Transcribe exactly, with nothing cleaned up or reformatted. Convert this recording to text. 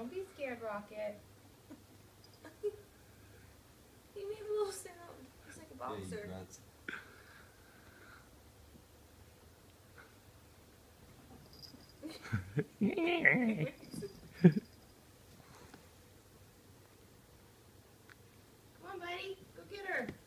Don't be scared, Rocket. He made a little sound. He's like a boxer. Yeah, he grunts. Come on, buddy. Go get her.